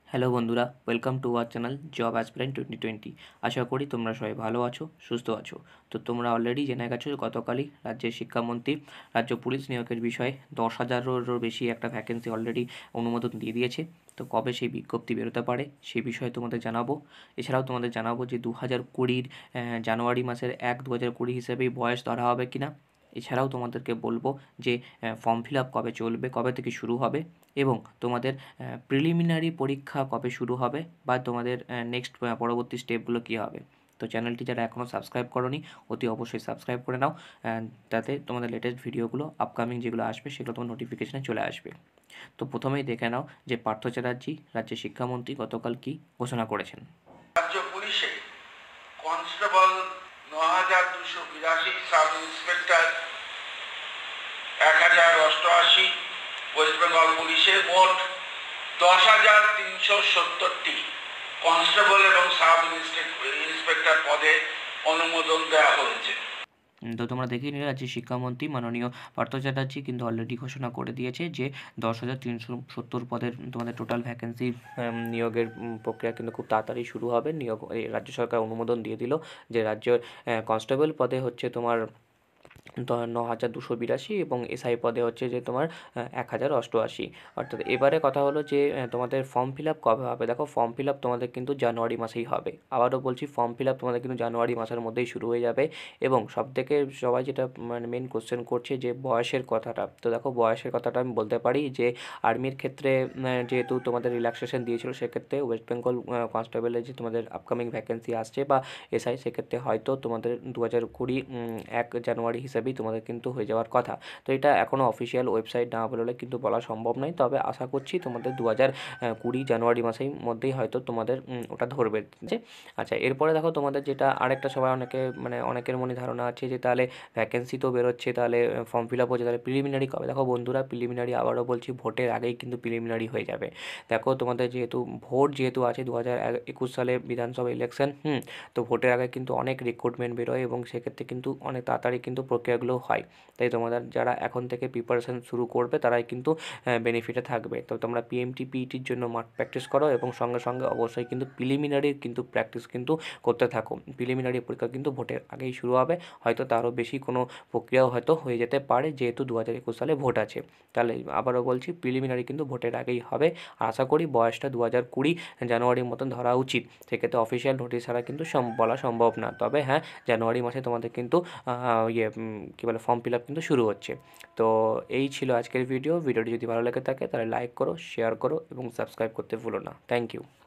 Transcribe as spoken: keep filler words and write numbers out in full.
Hello বন্ধুরা, welcome to our channel job aspirant twenty twenty. আশা করি তোমরা সবাই ভালো আছো, সুস্থ আছো। তো তোমরা অলরেডি জেনে গেছো যে গতকালই রাজ্যের শিক্ষামন্ত্রী রাজ্য পুলিশ নিয়োগের বিষয়ে দশ হাজারেরও বেশি একটা ভ্যাকেন্সি অলরেডি অনুমোদন দিয়ে দিয়েছে। তো কবে সেই বিজ্ঞপ্তি বেরোতে পারে সেই বিষয়ে তোমাদের জানাবো। এছাড়াও তোমাদের জানাবো যে দু হাজার কুড়ির জানুয়ারি মাসের এক দু হাজার কুড়ি হিসেবেই বয়স ধরা হবে কিনা। এছাড়াও তোমাদেরকে বলবো যে ফর্ম ফিল আপ কবে চলবে, কবে থেকে শুরু হবে, এবং তোমাদের প্রিলিমিনারি পরীক্ষা কবে শুরু হবে, বা তোমাদের নেক্সট পরবর্তী স্টেপগুলো কী হবে। তো চ্যানেলটি যারা এখনও সাবস্ক্রাইব করোনি অতি অবশ্যই সাবস্ক্রাইব করে নাও, তাতে তোমাদের লেটেস্ট ভিডিওগুলো আপকামিং যেগুলো আসবে সেগুলো তোমার নোটিফিকেশানে চলে আসবে। তো প্রথমেই দেখে নাও যে পার্থ চ্যাটার্জি রাজ্যের শিক্ষামন্ত্রী গতকাল কি ঘোষণা করেছেন। রাজ্য পুলিশে কনস্টেবল ন হাজার দুশো বিরাশি, সাব ইন্সপেক্টর এক হাজার অষ্টআশি, ওয়েস্ট বেঙ্গল পুলিশে মোট দশ হাজার তিনশো সত্তরটি কনস্টেবল এবং সাব ইন্সপেক্টর পদে অনুমোদন দেওয়া হয়েছে। তো তোমরা দেখে নিলে রাজ্যের শিক্ষামন্ত্রী মাননীয় পার্থ চ্যাটার্জি কিন্তু অলরেডি ঘোষণা করে দিয়েছে যে দশ হাজার তিনশো সত্তর পদের তোমাদের টোটাল ভ্যাকেন্সি নিয়োগের প্রক্রিয়া কিন্তু খুব তাড়াতাড়ি শুরু হবে। নিয়োগ রাজ্য সরকার অনুমোদন দিয়ে দিল যে রাজ্যের কনস্টেবল পদে হচ্ছে তোমার ন হাজার দুশো বিরাশি এবং এসআই পদে হচ্ছে যে তোমার এক হাজার অষ্টআশি। অর্থাৎ এবারে কথা হলো যে তোমাদের ফর্ম ফিল আপ কবে হবে। দেখো, ফর্ম ফিল আপ তোমাদের কিন্তু জানুয়ারি মাসেই হবে। আবারও বলছি, ফর্ম ফিল আপ তোমাদের কিন্তু জানুয়ারি মাসের মধ্যেই শুরু হয়ে যাবে। এবং সবথেকে সবাই যেটা মানে মেন কোশ্চেন করছে যে বয়সের কথাটা। তো দেখো, বয়সের কথাটা আমি বলতে পারি যে আর্মির ক্ষেত্রে যেহেতু তোমাদের রিল্যাক্সেশন দিয়েছিল, সেক্ষেত্রে ওয়েস্ট বেঙ্গল কনস্টেবলের যে তোমাদের আপকামিং ভ্যাকেন্সি আসছে বা এসআই, সেক্ষেত্রে হয়তো তোমাদের দু হাজার কুড়ি এক জানুয়ারি হিসাবেই তোমাদের কিন্তু হয়ে যাওয়ার কথা। তো এটা এখনও অফিসিয়াল ওয়েবসাইট না বেরোলে কিন্তু বলা সম্ভব নয়, তবে আশা করছি তোমাদের দু হাজার কুড়ি জানুয়ারি মাসের মধ্যেই হয়তো তোমাদের ওটা ধরবে। আচ্ছা, এরপরে দেখো তোমাদের যেটা আরেকটা সবাই অনেকে মানে অনেকের মনে ধারণা আছে যে তাহলে ভ্যাকেন্সি তো বেরোচ্ছে, তাহলে ফর্ম ফিল আপ হচ্ছে, তাহলে প্রিলিমিনারি কবে। দেখো বন্ধুরা, প্রিলিমিনারি আবারও বলছি ভোটের আগেই কিন্তু প্রিলিমিনারি হয়ে যাবে। দেখো তোমাদের যেহেতু ভোট যেহেতু আছে দু হাজার একুশ সালে বিধানসভা ইলেকশন, হুম তো ভোটের আগে কিন্তু অনেক রিক্রুটমেন্ট বেরোয় এবং সেক্ষেত্রে কিন্তু অনেক তাড়াতাড়ি কিন্তু প্রক্রিয়াগুলো হয়। তাই তোমাদের যারা এখন থেকে প্রিপারেশান শুরু করবে তারাই কিন্তু বেনিফিটে থাকবে। তো তোমরা পিএমটি পিইটির জন্য মাঠ প্র্যাকটিস করো এবং সঙ্গে সঙ্গে অবশ্যই কিন্তু প্রিলিমিনারির কিন্তু প্র্যাকটিস কিন্তু করতে থাকো। প্রিলিমিনারি পরীক্ষা কিন্তু ভোটের আগেই শুরু হবে, হয়তো তারও বেশি কোনো প্রক্রিয়াও হয়তো হয়ে যেতে পারে, যেহেতু দু হাজার একুশ সালে ভোট আছে। তাহলে আবারও বলছি, প্রিলিমিনারি কিন্তু ভোটের আগেই হবে। আর আশা করি বয়সটা দু হাজার কুড়ি জানুয়ারির মতন ধরা উচিত। সেক্ষেত্রে অফিসিয়াল নোটিশ ছাড়া কিন্তু বলা সম্ভব না। তবে হ্যাঁ, জানুয়ারি মাসে তোমাদের কিন্তু ইয়ে কী বলে ফর্ম ফিল আপ কিন্তু শুরু হচ্ছে। তো এই ছিল আজকের ভিডিও। ভিডিওটি যদি ভালো লেগে থাকে তাহলে লাইক করো, শেয়ার করো এবং সাবস্ক্রাইব করতে ভুলো না। Thank you.